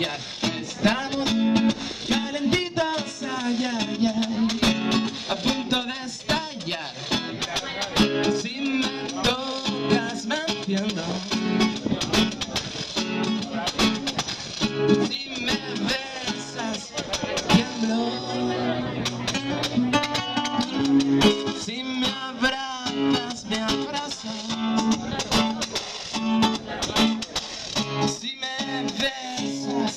Ya estamos calentitos, ay, ay, ay, a punto de estallar. Si me tocas me entiendo, si me besas tiemblo, si me abrazas me abrazas, si me besas.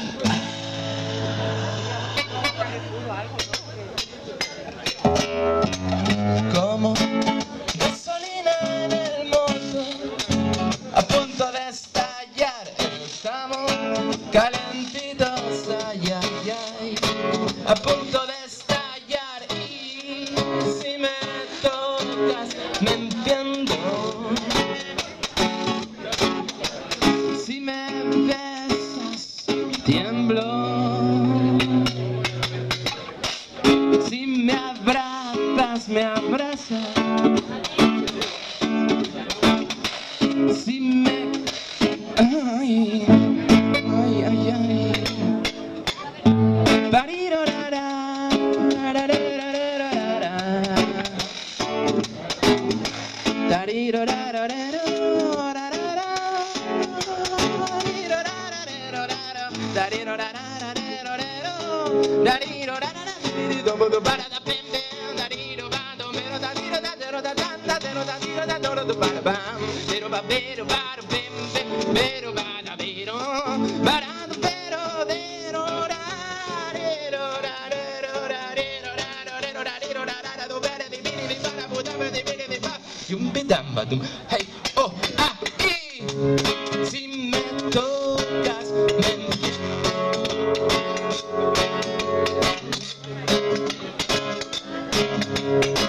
Como gasolina en el motor, a punto de estallar. Estamos calentitos, ay, ay, ay, a punto de estallar. Y si me tocas me entiendo, si me besas tiemblo, si me abrazas me abrazas, si me... ay, ay, ay, ay. Parirorara, rararararara. Tarirorararero, rarara. Tarirorarareroraro. Tarirorararerorero. Tarirorararerorero. Paradapembe. Tarirobando, pero tatiro, tatiro, parabam. Pero babero, barabembe. Pero badabero. Barado, pero, dero, rarero, rarero, rarero, rarero, rarero, rarero, berebibiri, barabudabere, ba. Yumbidambadum. Hey, oh, ah, y. Si me tocas, me entiendes.